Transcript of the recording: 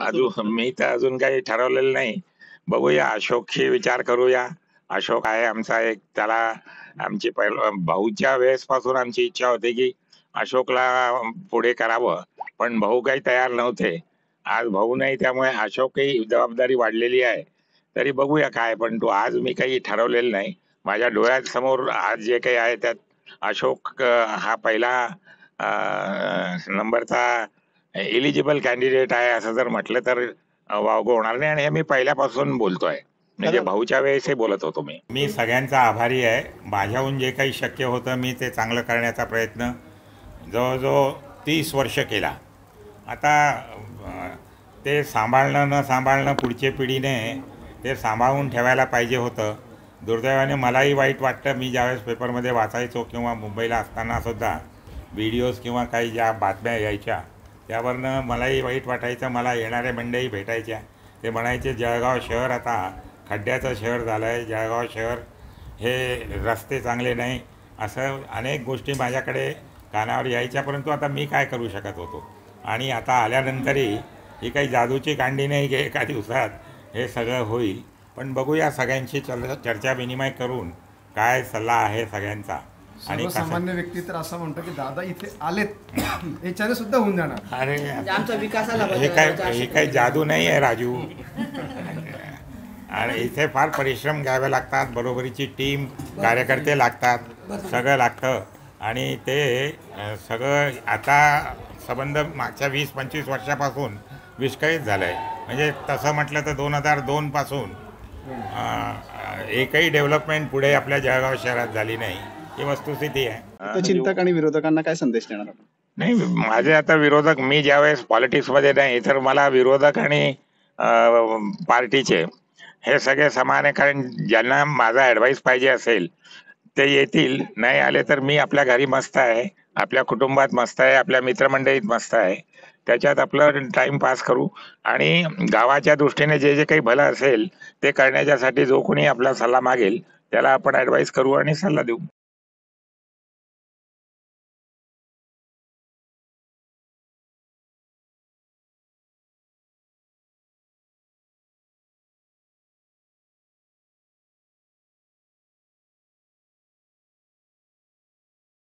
अजून मी तर अजून काही ठरवलेलं नाही. बघूया, अशोकशी विचार करूया. अशोक आहे आमचा एक, त्याला आमची भाऊच्या वेळेसपासून आमची इच्छा होती की अशोकला पुढे करावं, पण भाऊ काही तयार नव्हते. आज भाऊ नाही, त्यामुळे अशोकही जबाबदारी वाढलेली आहे. तरी बघूया काय, पण तो आज मी काही ठरवलेलं नाही. माझ्या डोळ्यासमोर आज जे काही आहे त्यात अशोक हा पहिला नंबरचा एलिजिबल कॅन्डिडेट आहे असं जर म्हटलं तर वावगं होणार नाही. आणि हे मी पहिल्यापासून बोलतोय, म्हणजे भाऊच्या वेळेसही बोलत होतो मी सगळ्यांचा आभारी आहे. माझ्याहून जे काही शक्य होतं मी ते चांगलं करण्याचा प्रयत्न जवळजवळ 30 वर्ष केला. आता ते सांभाळणं न सांभाळणं पुढच्या पिढीने ते सांभाळून ठेवायला पाहिजे होतं. दुर्दैवाने मलाही वाईट वाटतं. मी ज्यावेळेस पेपरमध्ये वाचायचो किंवा मुंबईला असतानासुद्धा व्हिडिओज किंवा काही ज्या बातम्या यायच्या त्यावरनं मलाही वाईट वाटायचं. मला येणारे मंडळी भेटायच्या, ते म्हणायचे जळगाव शहर आता खड्ड्याचं शहर झालं आहे, जळगाव शहर हे रस्ते चांगले नाही, असं अनेक गोष्टी माझ्याकडे कानावर यायच्या. परंतु आता मी काय करू शकत होतो. आणि आता आल्यानंतरही ही काही जादूची कांडी नाही की एका दिवसात हे सगळं होईल. पण बघूया, सगळ्यांशी चर्चा विनिमय करून काय सल्ला आहे सगळ्यांचा. आणि सामान्य व्यक्ती तर असं म्हणतो की दादा इथे आलेत याच्याने सुद्धा होऊन जाणार. अरे आमचा विकासाला हे काही जादू नाही आहे राजू. आणि इथे फार परिश्रम घ्यावे लागतात, बरोबरीची टीम, कार्यकर्ते लागतात, सगळं लागतं. आणि ते सगळं आता संबंध मागच्या 20-25 वर्षापासून विस्कळीत झालं आहे. म्हणजे तसं म्हटलं तर 2002 पासून एकही डेव्हलपमेंट पुढे आपल्या जळगाव शहरात झाली नाही, ही वस्तुस्थिती आहे. चिंतक आणि विरोधकांना काय संदेश देणार आपण? नाही, माझे आता विरोधक, मी ज्यावेळेस पॉलिटिक्समध्ये नाही तर मला विरोधक आणि पार्टीचे हे सगळे समान आहे. कारण ज्यांना माझा ॲडवाईस पाहिजे असेल ते येतील, नाही आले तर मी आपल्या घरी मस्त आहे, आपल्या कुटुंबात मस्त आहे, आपल्या मित्रमंडळीत मस्त आहे. त्याच्यात आपलं टाइम पास करू आणि गावाच्या दृष्टीने जे जे काही भलं असेल ते करण्याच्यासाठी जो कोणी आपला सल्ला मागेल त्याला आपण ॲडवाईस करू आणि सल्ला देऊ.